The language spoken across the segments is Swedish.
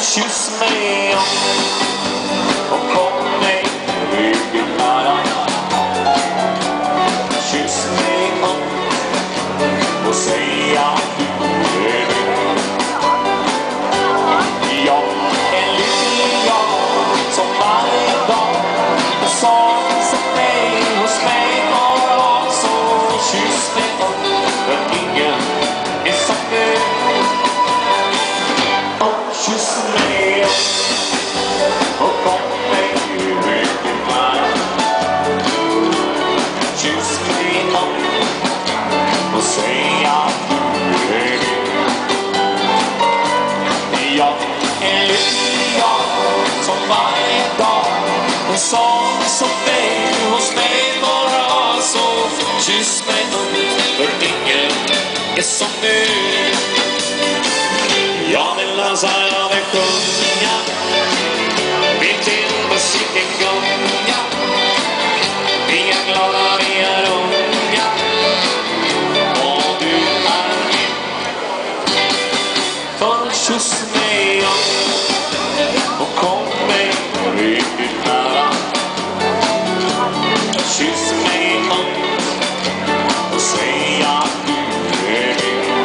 kyss mig och kom mig riktigt nära. Kyss mig och säg att du är min. Jag är lycklig jag som varje dag. En sång som dig hos mig bara. Så kyss mig för ingen är som du. Och kyss mig och kom mig riktigt nära. Kyss mig och säg att du är min. Jag är lycklig jag som varje dag. En sång som dig hos mig bara. Så kyss mig för ingen är som du. Jag vill dansa, jag vill sjunga, vill till musiken gunga. Vi är glada, vi är unga, och du är min. För kyss mig och kom mig riktigt nära. Kyss mig och säg att du är min.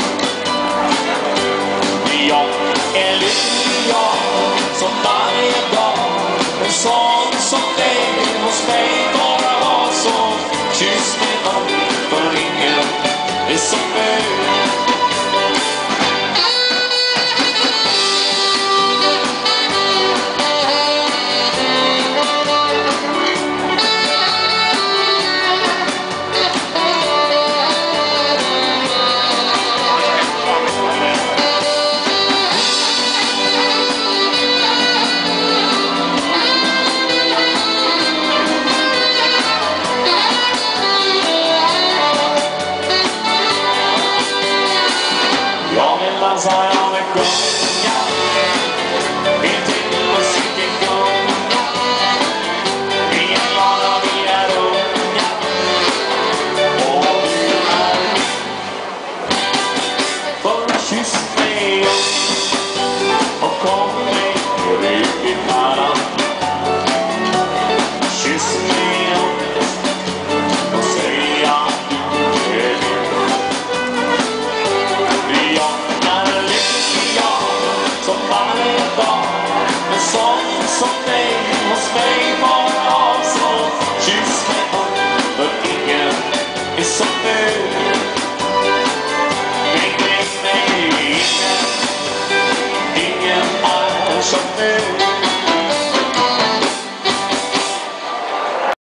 Jag är lycklig jag som varje dag. En sång som dig hos mig bara var. Så kyss mig för ingen är som du. Jag vill dansa, jag vill sjunga, vill till musiken gunga. Vi är glada, vi är unga, och du är min. För kyss mig och kom mig riktigt nära. Kyss mig och säg att du är min. Som varje dag, en sång som dig hos mig bara. Så kyss mig för ingen är som du. Nej, ingen är som du.